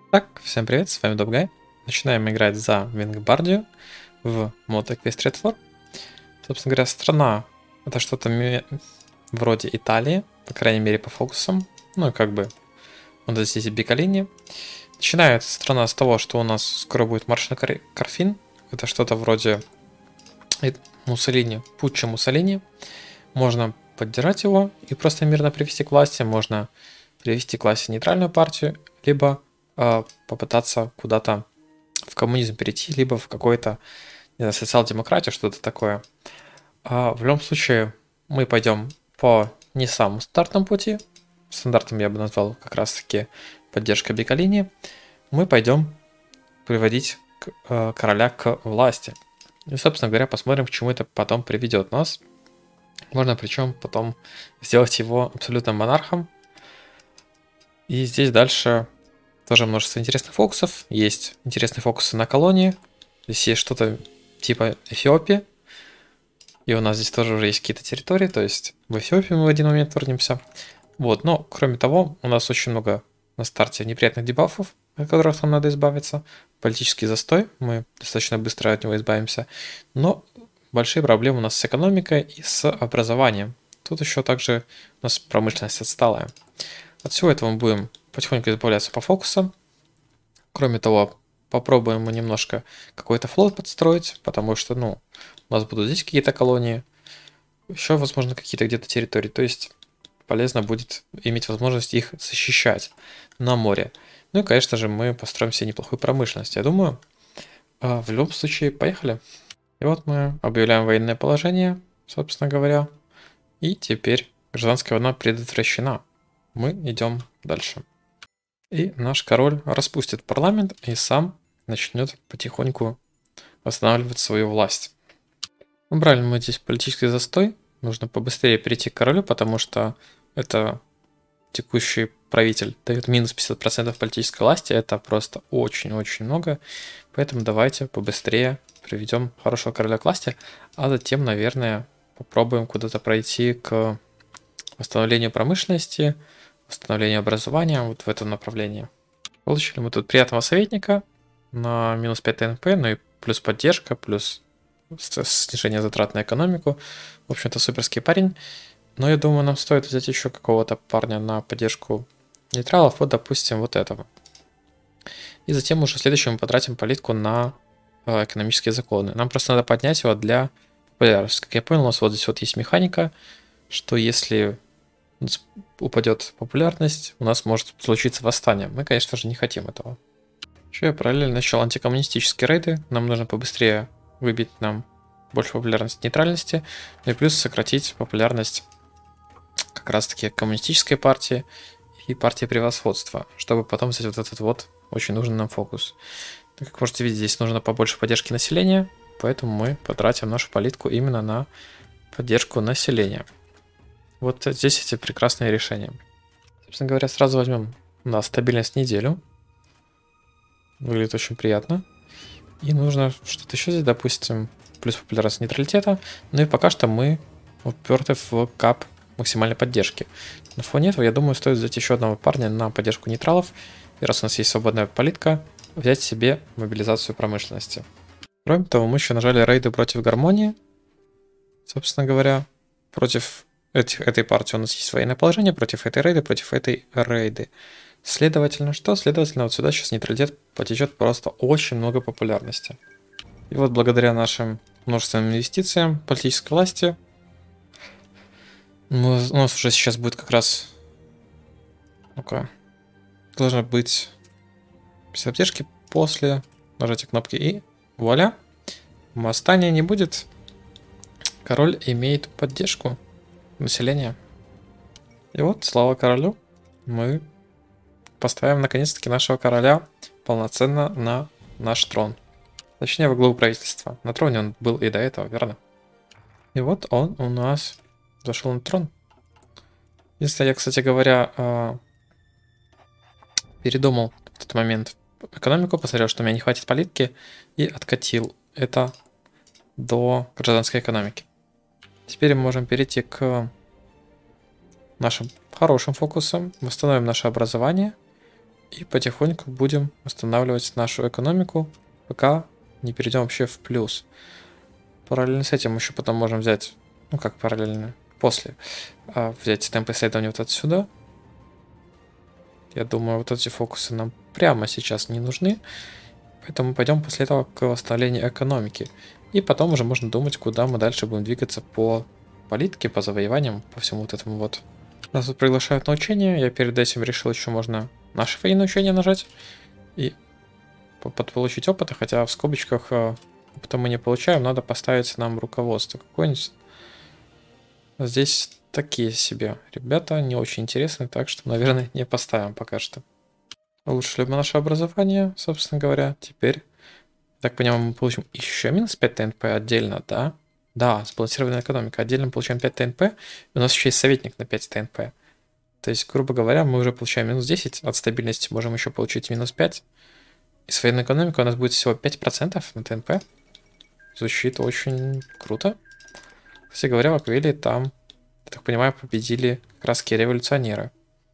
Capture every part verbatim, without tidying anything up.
Так, всем привет, с вами Добгай. Начинаем играть за Вингбардию в мод Equestrian War. Собственно говоря, страна это что-то ми- вроде Италии, по крайней мере по фокусам. Ну и как бы вот здесь Биколини. Начинается страна с того, что у нас скоро будет марш на Кар- Карфин. Это что-то вроде и- Муссолини, путча Муссолини. Можно поддержать его и просто мирно привести к власти. Можно привести к власти нейтральную партию, либо э, попытаться куда-то в коммунизм перейти, либо в какой-то, не знаю, социал-демократию, что-то такое. А в любом случае, мы пойдем по не самому стандартному пути. Стандартом я бы назвал как раз-таки поддержка Биколини. Мы пойдем приводить к, э, короля к власти. И, собственно говоря, посмотрим, к чему это потом приведет нас. Можно причем потом сделать его абсолютным монархом. И здесь дальше тоже множество интересных фокусов. Есть интересные фокусы на колонии. Здесь есть что-то типа Эфиопии. И у нас здесь тоже уже есть какие-то территории. То есть в Эфиопии мы в один момент вернемся. Вот, но кроме того, у нас очень много на старте неприятных дебафов, от которых нам надо избавиться. Политический застой, мы достаточно быстро от него избавимся. Но большие проблемы у нас с экономикой и с образованием. Тут еще также у нас промышленность отсталая. От всего этого мы будем потихоньку избавляться по фокусам. Кроме того, попробуем мы немножко какой-то флот подстроить, потому что, ну, у нас будут здесь какие-то колонии, еще, возможно, какие-то где-то территории. То есть полезно будет иметь возможность их защищать на море. Ну и, конечно же, мы построим себе неплохую промышленность. Я думаю, в любом случае, поехали. И вот мы объявляем военное положение, собственно говоря. И теперь гражданская война предотвращена. Мы идем дальше. И наш король распустит парламент и сам начнет потихоньку восстанавливать свою власть. Убрали мы здесь политический застой. Нужно побыстрее перейти к королю, потому что это текущий правитель дает минус пятьдесят процентов политической власти. Это просто очень-очень много. Поэтому давайте побыстрее приведем хорошего короля к власти. А затем, наверное, попробуем куда-то пройти к восстановлению промышленности, восстановлению образования вот в этом направлении. Получили мы тут приятного советника на минус пять ТНП, ну и плюс поддержка, плюс снижение затрат на экономику. В общем-то, суперский парень. Но я думаю, нам стоит взять еще какого-то парня на поддержку нейтралов. Вот, допустим, вот этого. И затем уже в следующем мы потратим политику на э, экономические законы. Нам просто надо поднять его для популярности. Как я понял, у нас вот здесь вот есть механика, что если упадет популярность, у нас может случиться восстание. Мы, конечно же, не хотим этого. Еще я параллельно начал антикоммунистические рейды. Нам нужно побыстрее выбить нам больше популярности нейтральности, ну и плюс сократить популярность как раз-таки коммунистической партии и партии превосходства, чтобы потом взять вот этот вот очень нужный нам фокус. Как можете видеть, здесь нужно побольше поддержки населения, поэтому мы потратим нашу политику именно на поддержку населения. Вот здесь эти прекрасные решения. Собственно говоря, сразу возьмем на стабильность неделю. Выглядит очень приятно. И нужно что-то еще здесь, допустим, плюс популярность нейтралитета. Ну и пока что мы уперты в кап максимальной поддержки. На фоне этого, я думаю, стоит взять еще одного парня на поддержку нейтралов. И раз у нас есть свободная политика, взять себе мобилизацию промышленности. Кроме того, мы еще нажали рейды против гармонии. Собственно говоря, против этих, этой партии у нас есть военное положение, против этой рейды, против этой рейды. Следовательно, что? Следовательно, вот сюда сейчас нейтралитет потечет просто очень много популярности. И вот благодаря нашим множественным инвестициям политической власти мы, у нас уже сейчас будет как раз... Ну-ка. Должно быть без поддержки после нажатия кнопки и вуаля. Восстания не будет. Король имеет поддержку населения. И вот, слава королю, мы поставим наконец-таки нашего короля полноценно на наш трон. Точнее, во главу правительства. На троне он был и до этого, верно? И вот он у нас зашел на трон. Если я, кстати говоря, передумал в тот момент экономику, посмотрел, что у меня не хватит политики, и откатил это до гражданской экономики. Теперь мы можем перейти к нашим хорошим фокусам. Восстановим наше образование. И потихоньку будем восстанавливать нашу экономику, пока не перейдем вообще в плюс. Параллельно с этим еще потом можем взять, ну как параллельно, после, а, взять темп исследования вот отсюда. Я думаю, вот эти фокусы нам прямо сейчас не нужны. Поэтому пойдем после этого к восстановлению экономики. И потом уже можно думать, куда мы дальше будем двигаться по политике, по завоеваниям, по всему вот этому вот. Нас тут приглашают на учение. Я перед этим решил, еще можно наше военное учение нажать. И получить опыта, хотя в скобочках опыта мы не получаем. Надо поставить нам руководство какое-нибудь. Здесь такие себе ребята, не очень интересные, так что, наверное, не поставим пока что. Улучшили мы наше образование, собственно говоря. Теперь, так понимаю, мы получим еще минус пять ТНП отдельно, да? Да, сбалансированная экономика. Отдельно мы получаем пять ТНП. И у нас еще есть советник на пять ТНП. То есть, грубо говоря, мы уже получаем минус десять. От стабильности можем еще получить минус пять. И с военной экономикой у нас будет всего пять процентов на ТНП. Звучит очень круто. Кстати говоря, в Аквиле там, я так понимаю, победили как раз революционеры.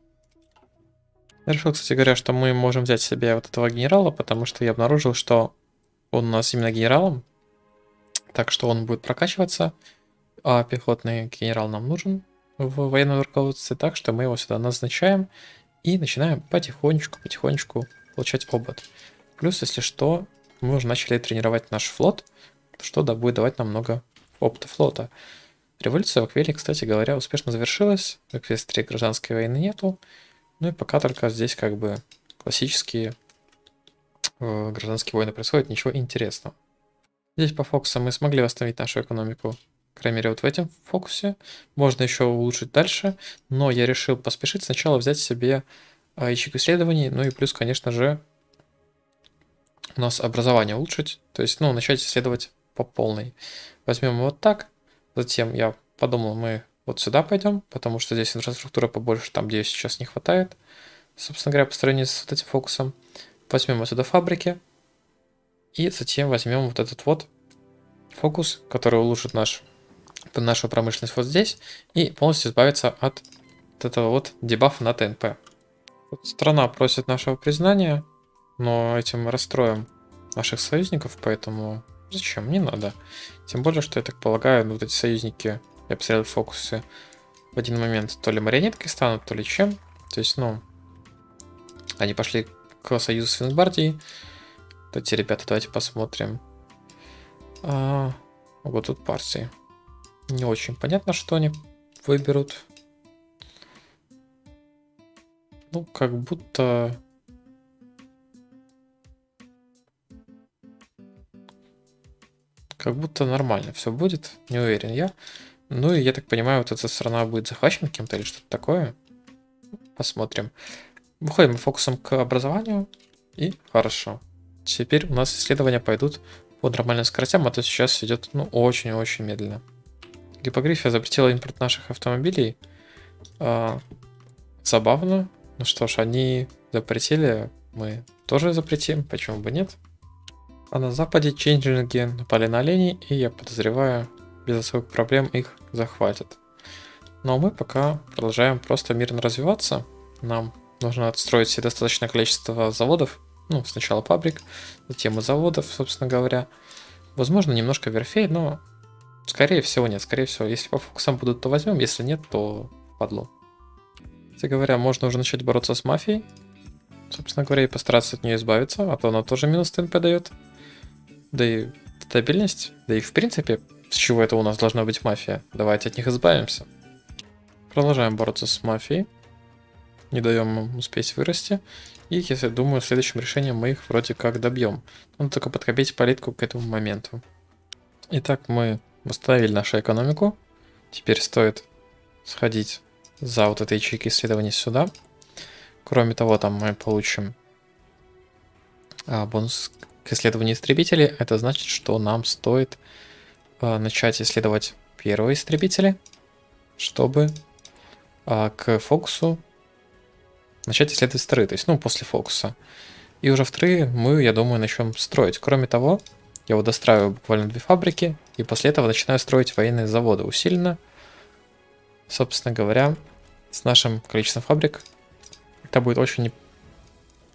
Я решил, кстати говоря, что мы можем взять себе вот этого генерала, потому что я обнаружил, что он у нас именно генералом. Так что он будет прокачиваться, а пехотный генерал нам нужен в военном руководстве. Так что мы его сюда назначаем и начинаем потихонечку-потихонечку получать опыт. Плюс, если что, мы уже начали тренировать наш флот, что да, будет давать нам много опыта флота. Революция в Аквиле, кстати говоря, успешно завершилась. В Эквестрии гражданской войны нету. Ну и пока только здесь как бы классические э, гражданские войны происходят, ничего интересного. Здесь по фокусам мы смогли восстановить нашу экономику, по крайней мере, вот в этом фокусе. Можно еще улучшить дальше, но я решил поспешить сначала взять себе э, ячейку исследований, ну и плюс, конечно же, у нас образование улучшить, то есть, ну, начать исследовать по полной. Возьмем вот так, затем я подумал, мы вот сюда пойдем, потому что здесь инфраструктура побольше, там, где ее сейчас не хватает, собственно говоря, по сравнению с вот этим фокусом. Возьмем отсюда фабрики, и затем возьмем вот этот вот фокус, который улучшит наш, нашу промышленность вот здесь, и полностью избавиться от вот этого вот дебафа на ТНП. Вот страна просит нашего признания, но этим мы расстроим наших союзников, поэтому зачем? Не надо. Тем более, что я так полагаю, ну, вот эти союзники, я посмотрел фокусы, в один момент то ли марионеткой станут, то ли чем. То есть, ну, они пошли к союзу с Фингбардией. Эти ребята, давайте посмотрим. А, вот тут партии. Не очень понятно, что они выберут. Ну, как будто... Как будто нормально все будет, не уверен я. Ну и я так понимаю, вот эта страна будет захвачена кем-то или что-то такое. Посмотрим. Выходим фокусом к образованию. И хорошо. Теперь у нас исследования пойдут по нормальным скоростям, а то сейчас идет ну очень-очень медленно. Гипогрифия запретила импорт наших автомобилей. А, забавно. Ну что ж, они запретили, мы тоже запретим, почему бы нет. А на западе ченджинги напали на оленей, и я подозреваю, без особых проблем их захватят. Но мы пока продолжаем просто мирно развиваться. Нам нужно отстроить себе достаточное количество заводов. Ну, сначала фабрик, затем и заводов, собственно говоря. Возможно, немножко верфей, но скорее всего нет. Скорее всего, если по фокусам будут, то возьмем, если нет, то падло. Кстати говоря, можно уже начать бороться с мафией. Собственно говоря, и постараться от нее избавиться, а то она тоже минус ТНП дает. Да и стабильность, да и в принципе, с чего это у нас должна быть мафия. Давайте от них избавимся. Продолжаем бороться с мафией. Не даем им успеть вырасти. И, если думаю, следующим решением мы их вроде как добьем. Надо только подкопить политику к этому моменту. Итак, мы восстановили нашу экономику. Теперь стоит сходить за вот этой ячейкой исследований сюда. Кроме того, там мы получим а, бонус к исследованию истребителей. Это значит, что нам стоит а, начать исследовать первые истребители, чтобы а, к фокусу начать исследовать вторые, то есть, ну, после фокуса. И уже вторые мы, я думаю, начнем строить. Кроме того, я вот достраиваю буквально две фабрики, и после этого начинаю строить военные заводы усиленно. Собственно говоря, с нашим количеством фабрик это будет очень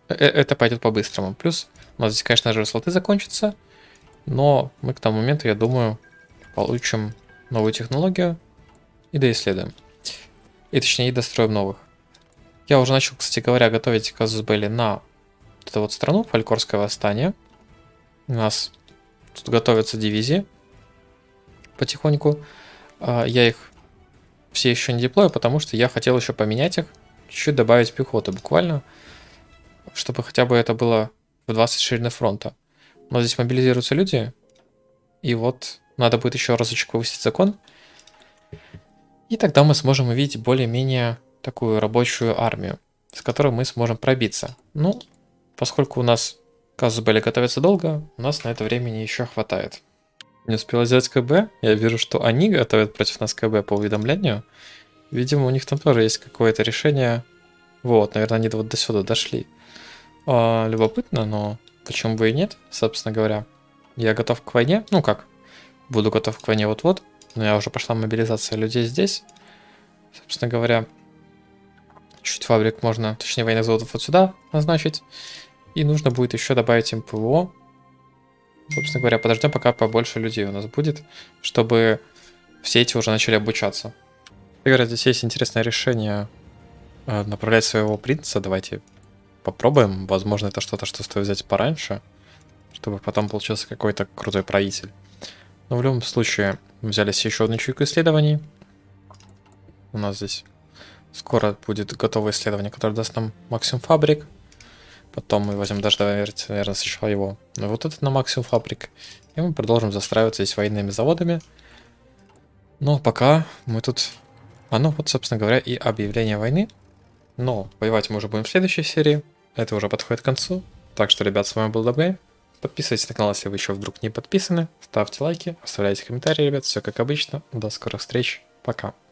э, это пойдет по-быстрому. Плюс у нас здесь, конечно же, слоты закончатся, но мы к тому моменту, я думаю, получим новую технологию и доисследуем. И точнее, и достроим новых. Я уже начал, кстати говоря, готовить казус белли на вот эту вот страну, Фалькорское восстание. У нас тут готовятся дивизии потихоньку. Я их все еще не деплою, потому что я хотел еще поменять их, чуть-чуть добавить пехоты буквально, чтобы хотя бы это было в двадцать ширины фронта. Но здесь мобилизируются люди, и вот надо будет еще разочек повысить закон. И тогда мы сможем увидеть более-менее такую рабочую армию, с которой мы сможем пробиться. Ну, поскольку у нас казус белли готовится долго, у нас на это времени еще хватает. Не успела взять КБ. Я вижу, что они готовят против нас КБ по уведомлению. Видимо, у них там тоже есть какое-то решение. Вот, наверное, они вот до сюда дошли. А, любопытно, но почему бы и нет, собственно говоря. Я готов к войне. Ну как, буду готов к войне вот-вот. Но я уже пошла мобилизация людей здесь. Собственно говоря, чуть фабрик можно, точнее военных заводов вот сюда назначить. И нужно будет еще добавить им ПВО. Собственно говоря, подождем, пока побольше людей у нас будет, чтобы все эти уже начали обучаться. Говорят, здесь есть интересное решение направлять своего принца. Давайте попробуем. Возможно, это что-то, что стоит взять пораньше, чтобы потом получился какой-то крутой правитель. Но в любом случае, взяли себе еще одну чуйку исследований. У нас здесь скоро будет готовое исследование, которое даст нам максимум фабрик. Потом мы возьмем даже, наверное, сначала его. Вот этот на максимум фабрик. И мы продолжим застраиваться здесь военными заводами. Но пока мы тут... А ну вот, собственно говоря, и объявление войны. Но воевать мы уже будем в следующей серии. Это уже подходит к концу. Так что, ребят, с вами был Dabgame. Подписывайтесь на канал, если вы еще вдруг не подписаны. Ставьте лайки, оставляйте комментарии, ребят. Все как обычно. До скорых встреч. Пока.